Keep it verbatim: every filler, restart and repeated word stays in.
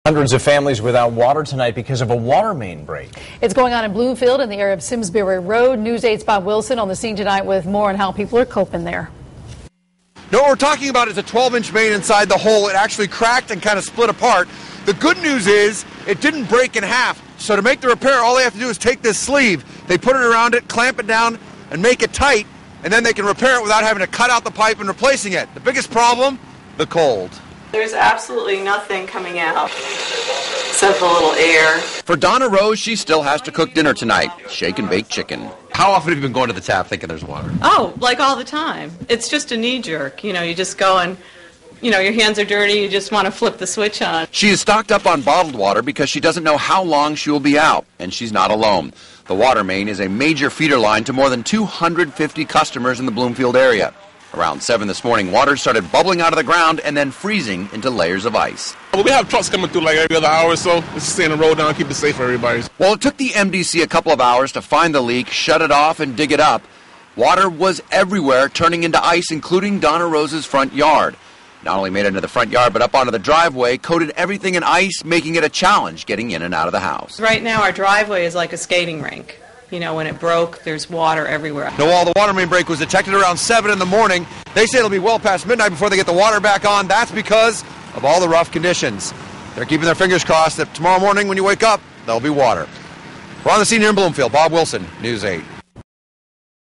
Hundreds of families without water tonight because of a water main break. It's going on in Bloomfield in the area of Simsbury Road. News eight's Bob Wilson on the scene tonight with more on how people are coping there. No, what we're talking about is a twelve inch main inside the hole. It actually cracked and kind of split apart. The good news is it didn't break in half. So to make the repair, all they have to do is take this sleeve. They put it around it, clamp it down, and make it tight, and then they can repair it without having to cut out the pipe and replacing it. The biggest problem? The cold. There's absolutely nothing coming out except a little air. For Donna Rose, she still has to cook dinner tonight. Shake and bake chicken. How often have you been going to the tap thinking there's water? Oh, like all the time. It's just a knee jerk. You know, you just go and, you know, your hands are dirty, you just want to flip the switch on. She is stocked up on bottled water because she doesn't know how long she will be out, and she's not alone. The water main is a major feeder line to more than two hundred fifty customers in the Bloomfield area. Around seven this morning, water started bubbling out of the ground and then freezing into layers of ice. Well, we have trucks coming through like every other hour or so. Let's just stay in the road down, keep it safe for everybody. Well, it took the M D C a couple of hours to find the leak, shut it off, and dig it up. Water was everywhere, turning into ice, including Donna Rose's front yard. Not only made it into the front yard, but up onto the driveway, coated everything in ice, making it a challenge getting in and out of the house. Right now, our driveway is like a skating rink. You know, when it broke, there's water everywhere. Noel, the water main break was detected around seven in the morning. They say it'll be well past midnight before they get the water back on. That's because of all the rough conditions. They're keeping their fingers crossed that tomorrow morning when you wake up, there'll be water. We're on the scene here in Bloomfield. Bob Wilson, News eight.